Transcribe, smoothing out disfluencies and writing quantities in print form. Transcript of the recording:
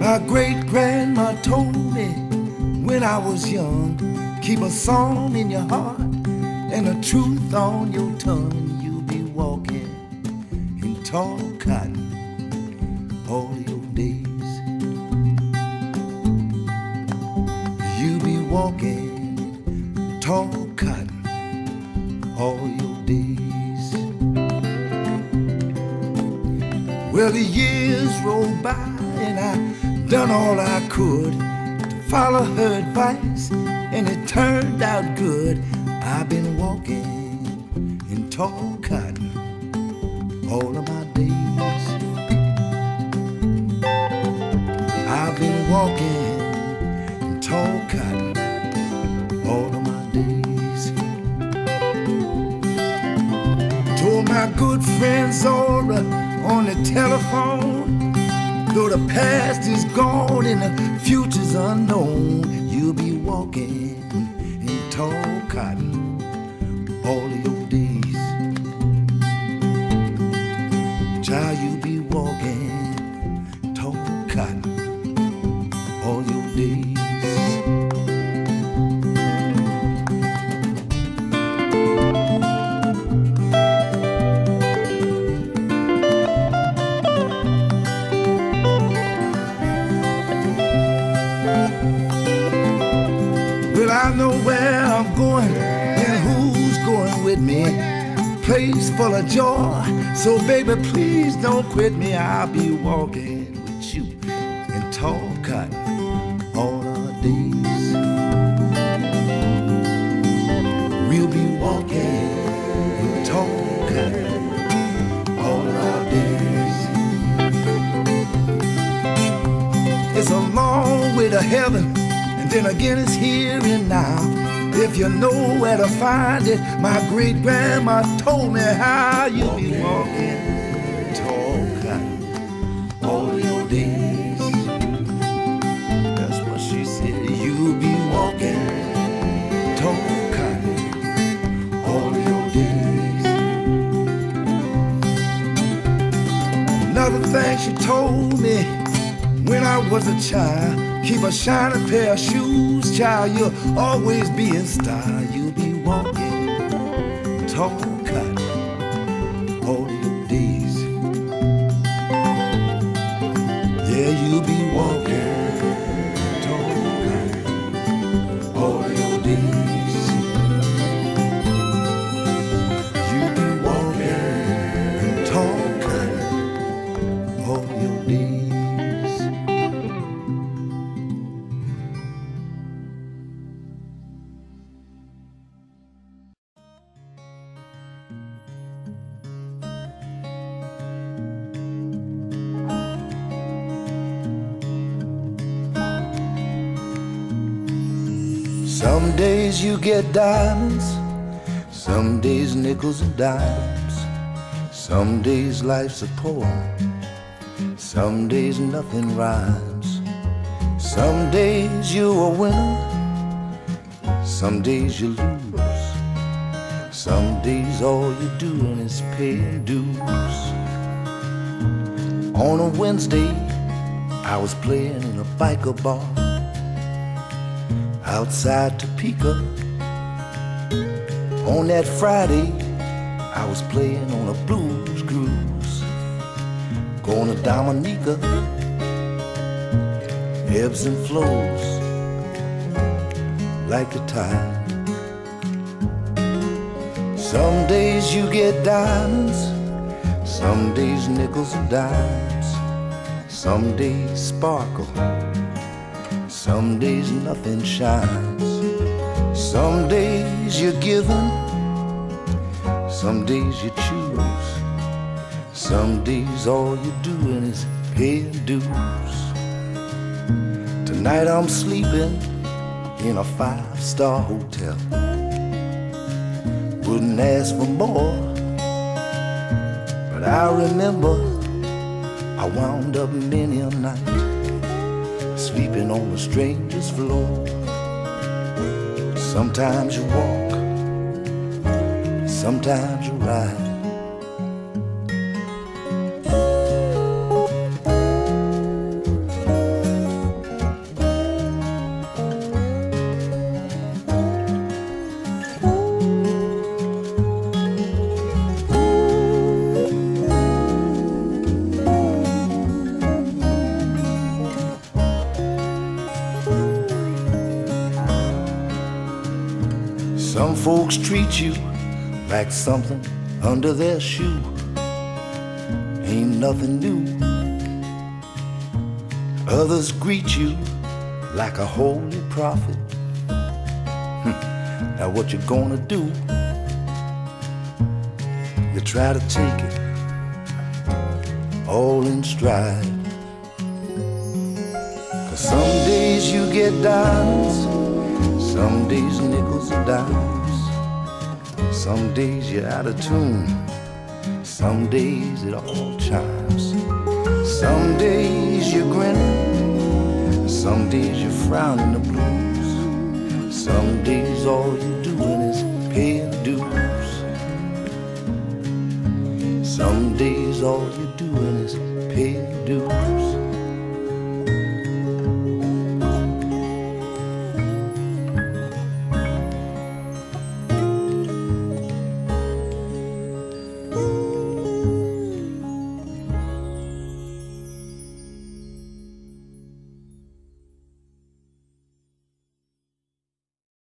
My great-grandma told me when I was young, keep a song in your heart and the truth on your tongue. You'll be walking in tall cotton all your days. You'll be walking tall cotton all your days. Well, the years rolled by and I done all I could to follow her advice, and it turned out good. I've been walking in tall cotton all of my days. I've been walking in tall cotton all of my days. Told my good friend Zora on the telephone, though the past is gone and the future's unknown, you'll be walking in tall cotton all of your days. Child, you'll be walking tall cotton all your days. Well, I know where I'm going and who's going with me. Place full of joy, so baby, please don't quit me. I'll be walking with you in tall cotton all our days. We'll be walking in tall cotton all our days. It's a long way to heaven, and then again it's here and now. If you know where to find it, my great-grandma told me how. You'll be walking tall cotton all your days. That's what she said. You'll be walking tall cotton all your days. Another thing she told me when I was a child, keep a shiny pair of shoes, child, you'll always be in style. You'll be walking tall cotton all your days. Yeah, you'll be walking tall cotton all your days. You'll be walking tall cotton all your days. Some days you get diamonds, some days nickels and dimes. Some days life's a poem, some days nothing rhymes. Some days you're a winner, some days you lose. Some days all you're doing is paying dues. On a Wednesday, I was playing in a biker bar outside Topeka. On that Friday, I was playing on a blues cruise, going to Dominica. Ebbs and flows like the tide. Some days you get diamonds, some days nickels and dimes. Some days sparkle, some days nothing shines. Some days you're given, some days you choose. Some days all you're doing is paying dues. Tonight I'm sleeping in a 5-star hotel. Wouldn't ask for more, but I remember I wound up many a night sleeping on a stranger's floor. Sometimes you walk, sometimes you ride. Some folks treat you like something under their shoe. Ain't nothing new. Others greet you like a holy prophet. Now what you gonna do? You try to take it all in stride. 'Cause some days you get dimes, some days nickels and dimes. Some days you're out of tune, some days it all chimes. Some days you're grinning, some days you're frowning the blues. Some days all you're doing is paying the dues. Some days all you're doing is paying the dues.